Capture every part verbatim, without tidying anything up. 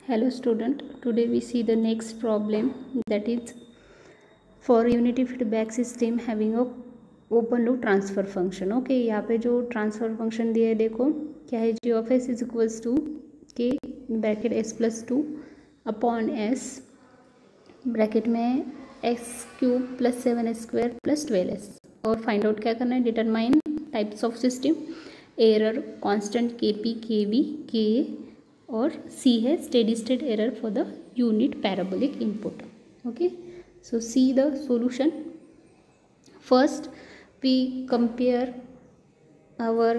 Hello student, today we see the next problem, that is for unity feedback system having a open loop transfer function. Okay okay, यहाँ पे जो transfer function दिया है देखो क्या है, G of s is equals to K bracket s plus two upon s bracket में x cube plus seven s square plus twelve s, और फाइंड आउट क्या करना है, determine types of system, error constant K p K v K, और c है steady state error for the unit parabolic input. Okay, so see the solution. First we compare our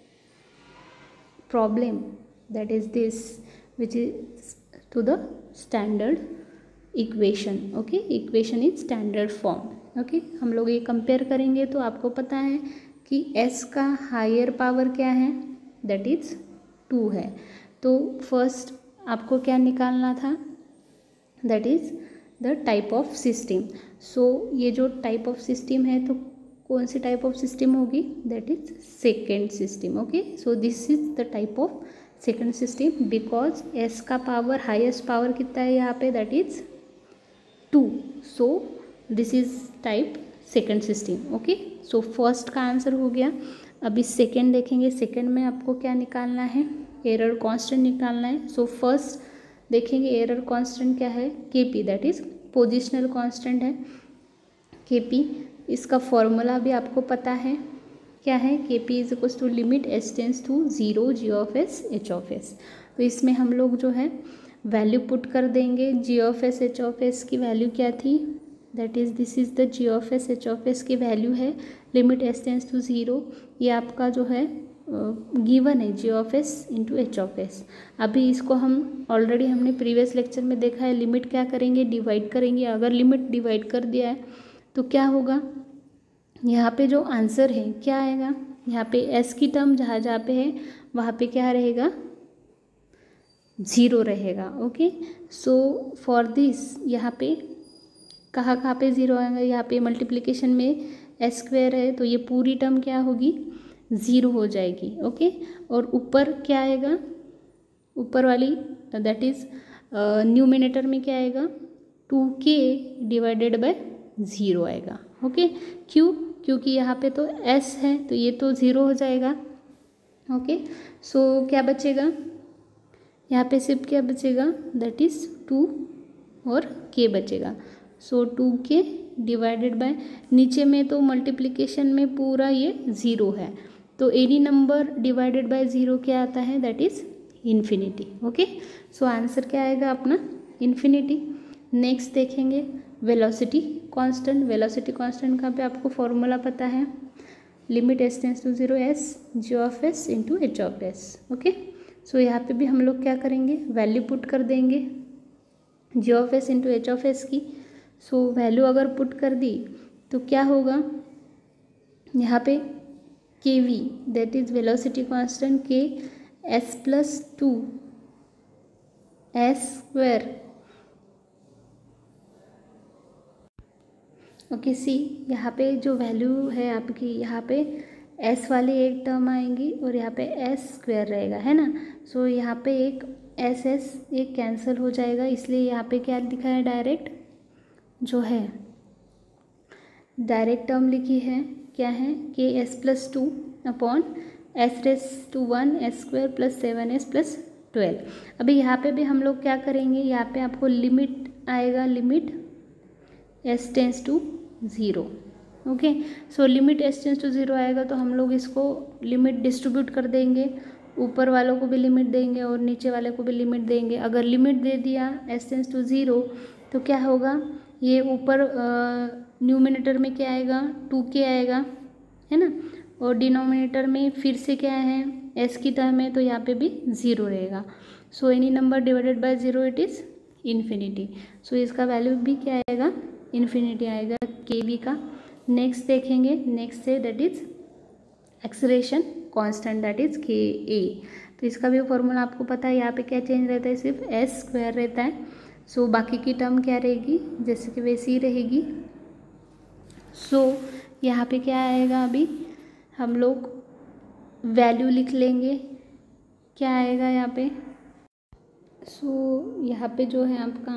problem, that is this, which is to the standard equation. okay, equation in standard form. okay, हम लोग ये compare करेंगे तो आपको पता है कि s का हायर पावर क्या है, that is टू है. तो फर्स्ट आपको क्या निकालना था, that is the type of system. so ये जो type of system है तो कौन सी टाइप ऑफ सिस्टम होगी, that is second system. Okay, so this is the type of second system because s का पावर हाईएस्ट पावर कितना है यहाँ पे, that is two. So this is type second system. Okay, so first का answer हो गया. अभी second देखेंगे. सेकेंड में आपको क्या निकालना है, एरर कांस्टेंट निकालना है. सो so, फर्स्ट देखेंगे एरर कांस्टेंट क्या है, K p, that is positional constant है के पी. इसका फॉर्मूला भी आपको पता है क्या है, K p is equal to limit s tends to zero G of s H of s. तो इसमें हम लोग जो है वैल्यू पुट कर देंगे. G of s H of s की वैल्यू क्या थी, that is this is the G of s H of s की वैल्यू है limit s tends to zero. ये आपका जो है गिवन है G of s into H of s. अभी इसको हम ऑलरेडी हमने प्रीवियस लेक्चर में देखा है, लिमिट क्या करेंगे, डिवाइड करेंगे. अगर लिमिट डिवाइड कर दिया है तो क्या होगा, यहाँ पे जो आंसर है क्या आएगा, यहाँ पे एस की टर्म जहाँ जहाँ पे है वहाँ पे क्या रहेगा, ज़ीरो रहेगा. ओके, सो फॉर दिस यहाँ पे कहाँ कहाँ पे ज़ीरो आएगा, यहाँ पे मल्टीप्लिकेशन में एस स्क्वायर है तो ये पूरी टर्म क्या होगी, ज़ीरो हो जाएगी. ओके, और ऊपर क्या आएगा, ऊपर वाली दैट इज़ न्यूमिनेटर में क्या आएगा, two K divided by zero आएगा. ओके, क्यों, क्योंकि यहाँ पे तो s है तो ये तो ज़ीरो हो जाएगा. ओके, सो क्या बचेगा, यहाँ पे सिर्फ क्या बचेगा, दैट इज़ टू और k बचेगा. So two K divided by, नीचे में तो मल्टीप्लिकेशन में पूरा ये ज़ीरो है तो any number divided by zero क्या आता है, that is infinity. Okay, so answer क्या आएगा अपना, इन्फिनिटी. नेक्स्ट देखेंगे वेलोसिटी कांस्टेंट. वेलोसिटी कांस्टेंट का भी आपको फॉर्मूला पता है, limit s tends to zero s G of s into H of s. Okay, so यहाँ पे भी हम लोग क्या करेंगे, वैल्यू पुट कर देंगे G of s into H of s की. सो so, वैल्यू अगर पुट कर दी तो क्या होगा, यहाँ पे K v that is velocity constant K s plus two s square. Okay, see यहाँ पे जो वैल्यू है आपकी, यहाँ पे s वाली एक टर्म आएंगी और यहाँ पे s स्क्वायर रहेगा, है ना. सो so, यहाँ पे एक एस एस एक कैंसिल हो जाएगा, इसलिए यहाँ पे क्या लिखा है, डायरेक्ट जो है डायरेक्ट टर्म लिखी है क्या है, K s plus two upon s raise to one s square plus seven s plus twelve. अभी यहाँ पे भी हम लोग क्या करेंगे, यहाँ पे आपको लिमिट आएगा, limit s tends to zero. Okay, so limit s tends to zero आएगा तो हम लोग इसको लिमिट डिस्ट्रीब्यूट कर देंगे, ऊपर वालों को भी लिमिट देंगे और नीचे वाले को भी लिमिट देंगे. अगर लिमिट दे दिया एस टेंस टू ज़ीरो तो क्या होगा, ये ऊपर न्यूमिनेटर में क्या आएगा, टू के आएगा, है ना, और डिनोमिनेटर में फिर से क्या है, एस की टर्म है तो यहाँ पे भी ज़ीरो रहेगा. So any number divided by zero it is infinity. So इसका वैल्यू भी क्या आएगा, इन्फिनिटी आएगा के वी का. नेक्स्ट देखेंगे, नेक्स्ट है that is acceleration constant, that is K a. तो इसका भी फॉर्मूला आपको पता है, यहाँ पे क्या चेंज रहता है, सिर्फ एस स्क्वायर रहता है. सो so, बाकी की टर्म क्या रहेगी, जैसे कि वैसी ही रहेगी. सो so, यहाँ पे क्या आएगा, अभी हम लोग वैल्यू लिख लेंगे, क्या आएगा यहाँ पे, सो यहाँ पे जो है आपका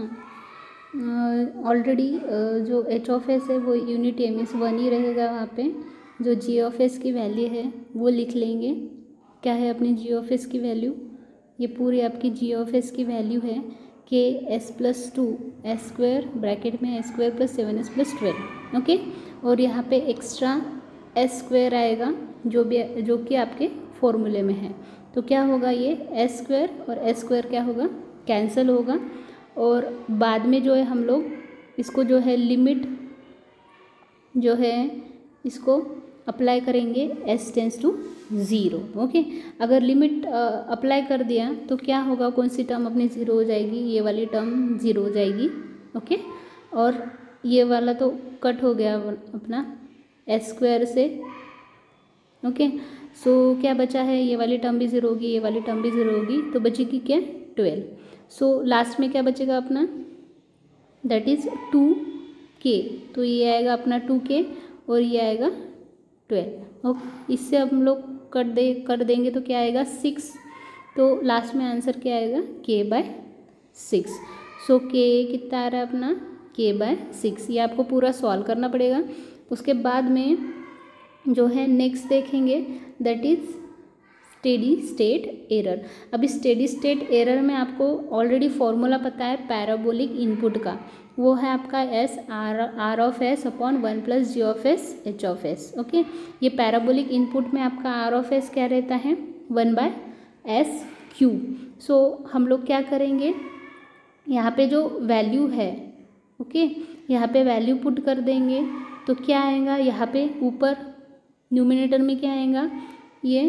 ऑलरेडी जो एच ऑफ एस है वो यूनिट एम एस वन ही रहेगा। वहाँ पे जो जी ऑफ एस की वैल्यू है वो लिख लेंगे। क्या है अपनी जी ऑफ एस की वैल्यू, ये पूरी आपकी जी ऑफ एस की वैल्यू है K s plus two s square bracket में s square plus seven s plus twelve. Okay, और यहाँ पे एक्स्ट्रा एस स्क्वायर आएगा जो भी जो कि आपके फॉर्मूले में है। तो क्या होगा, ये एस स्क्वायर और एस स्क्वायर क्या होगा, कैंसिल होगा। और बाद में जो है हम लोग इसको जो है लिमिट जो है इसको अप्लाई करेंगे s tends to zero. Okay, अगर लिमिट अप्लाई कर दिया तो क्या होगा, कौन सी टर्म अपनी ज़ीरो हो जाएगी, ये वाली टर्म ज़ीरो हो जाएगी। ओके, और ये वाला तो कट हो गया अपना एस स्क्वायर से। ओके, सो क्या बचा है, ये वाली टर्म भी ज़ीरो होगी, ये वाली टर्म भी ज़ीरो होगी, तो बचेगी क्या, ट्वेल्व। सो लास्ट में क्या बचेगा अपना, दैट इज़ टू के। तो ये आएगा अपना टू के और ये आएगा ट्वेल्व। ओके, इससे हम लोग कर दे कर देंगे तो क्या आएगा, सिक्स। तो लास्ट में आंसर क्या आएगा, के बाय सिक्स। सो के कितना आ रहा है अपना, के बाय सिक्स। ये आपको पूरा सॉल्व करना पड़ेगा। उसके बाद में जो है नेक्स्ट देखेंगे, that is steady state error. अभी स्टेडी स्टेट एरर में आपको ऑलरेडी फॉर्मूला पता है पैराबोलिक इनपुट का, वो है आपका s R R of s upon one plus G of s H of s. Okay, ये पैराबोलिक इनपुट में आपका आर ऑफ एस क्या रहता है, one by s cube. So हम लोग क्या करेंगे, यहाँ पे जो वैल्यू है, ओके okay, यहाँ पे वैल्यू पुट कर देंगे तो क्या आएगा, यहाँ पे ऊपर न्यूमिनेटर में क्या आएगा, ये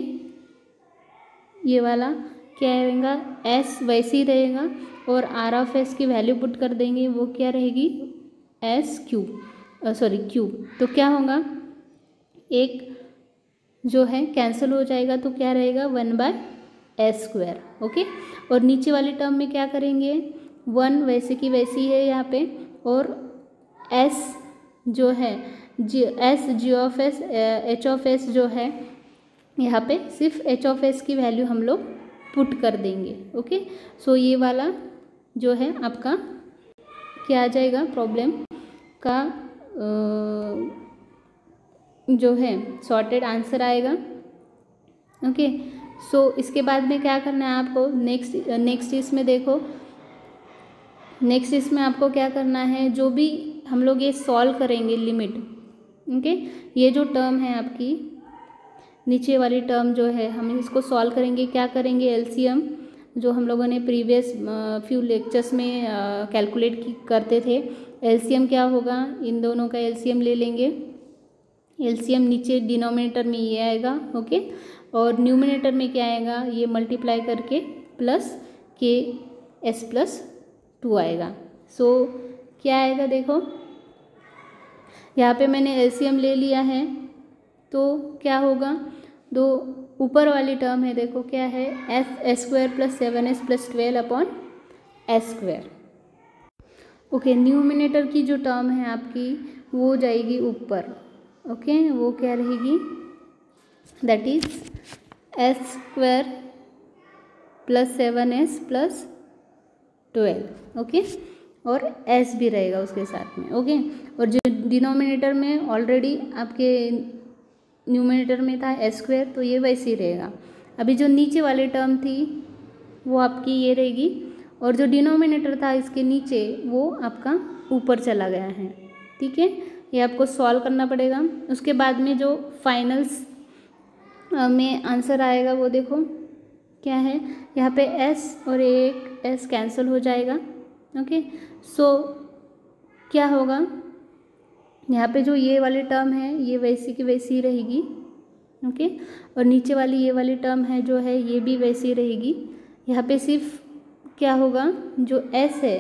ये वाला क्या आएगा, एस वैसे ही रहेगा। और आर ऑफ एस की वैल्यू पुट कर देंगे, वो क्या रहेगी, एस क्यू सॉरी क्यू। तो क्या होगा, एक जो है कैंसिल हो जाएगा तो क्या रहेगा, one by s square. Okay, और नीचे वाली टर्म में क्या करेंगे, वन वैसे की वैसी है यहाँ पे, और एस जो है G s G of s H of s जो है यहाँ पे सिर्फ एच ऑफ एस की वैल्यू हम लोग पुट कर देंगे। ओके, सो ये वाला जो है आपका क्या आ जाएगा, प्रॉब्लम का आ, जो है सॉर्टेड आंसर आएगा। ओके, सो इसके बाद में क्या करना है आपको, नेक्स्ट नेक्स्ट इसमें देखो, नेक्स्ट इसमें आपको क्या करना है, जो भी हम लोग ये सॉल्व करेंगे लिमिट, ओके okay? ये जो टर्म है आपकी नीचे वाली टर्म जो है, हम इसको सॉल्व करेंगे, क्या करेंगे, एलसीएम जो हम लोगों ने प्रीवियस फ्यू लेक्चर्स में कैलकुलेट की करते थे। एलसीएम क्या होगा, इन दोनों का एलसीएम ले लेंगे। एलसीएम नीचे डिनोमिनेटर में ये आएगा, ओके okay? और न्यूमिनेटर में क्या आएगा, ये मल्टीप्लाई करके प्लस के एस प्लस टू आएगा। सो so, क्या आएगा, देखो यहाँ पे मैंने एलसीएम ले लिया है तो क्या होगा, दो ऊपर वाली टर्म है, देखो क्या है, s s square plus seven s plus twelve upon s square. Okay, numerator की जो टर्म है आपकी वो जाएगी ऊपर। Okay okay? वो क्या रहेगी, that is s square plus seven s plus twelve. Okay, और एस भी रहेगा उसके साथ में। ओके, और जो डिनोमिनेटर में ऑलरेडी आपके न्यूमिनेटर में था एस स्क्वायर, तो ये वैसे ही रहेगा। अभी जो नीचे वाली टर्म थी वो आपकी ये रहेगी, और जो डिनोमिनेटर था इसके नीचे वो आपका ऊपर चला गया है। ठीक है, ये आपको सॉल्व करना पड़ेगा। उसके बाद में जो फाइनल्स में आंसर आएगा वो देखो क्या है, यहाँ पे एस और एक एस कैंसिल हो जाएगा। ओके, सो क्या होगा, यहाँ पे जो ये वाली टर्म है ये वैसी की वैसी रहेगी। ओके, और नीचे वाली ये वाली टर्म है जो है ये भी वैसी रहेगी। यहाँ पे सिर्फ क्या होगा, जो एस है,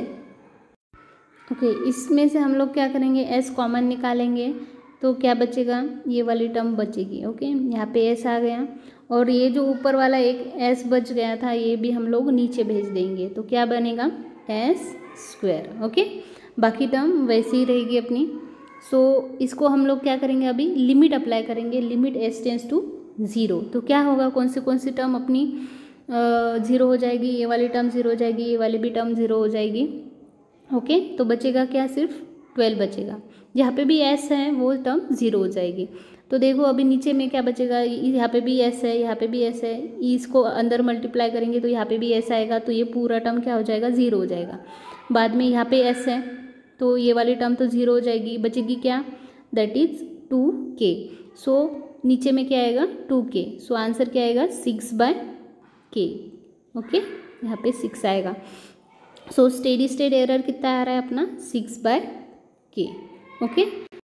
ओके इसमें से हम लोग क्या करेंगे, एस कॉमन निकालेंगे तो क्या बचेगा, ये वाली टर्म बचेगी। ओके, यहाँ पे एस आ गया, और ये जो ऊपर वाला एक एस बच गया था ये भी हम लोग नीचे भेज देंगे, तो क्या बनेगा, एस स्क्वायर। ओके, बाकी टर्म वैसी ही रहेगी अपनी। सो so, इसको हम लोग क्या करेंगे, अभी लिमिट अप्लाई करेंगे, limit s tends to zero. तो क्या होगा, कौन सी कौन सी टर्म अपनी ज़ीरो हो जाएगी, ये वाली टर्म ज़ीरो हो जाएगी, ये वाली भी टर्म ज़ीरो हो जाएगी। ओके, तो बचेगा क्या, सिर्फ ट्वेल्व बचेगा। जहाँ पे भी एस है वो टर्म ज़ीरो हो जाएगी। तो देखो अभी नीचे में क्या बचेगा, यहाँ पे भी एस है, यहाँ पे भी एस है, इसको अंदर मल्टीप्लाई करेंगे तो यहाँ पे भी एस आएगा, तो ये पूरा टर्म क्या हो जाएगा, ज़ीरो हो जाएगा। बाद में यहाँ पे एस है तो ये वाली टर्म तो ज़ीरो हो जाएगी, बचेगी क्या, दैट इज़ टू के। सो नीचे में क्या आएगा, टू के। सो आंसर क्या आएगा, सिक्स बाय के। ओके, यहाँ पे सिक्स आएगा। सो स्टेडी स्टेट एरर कितना आ रहा है अपना, सिक्स बाय के। ओके।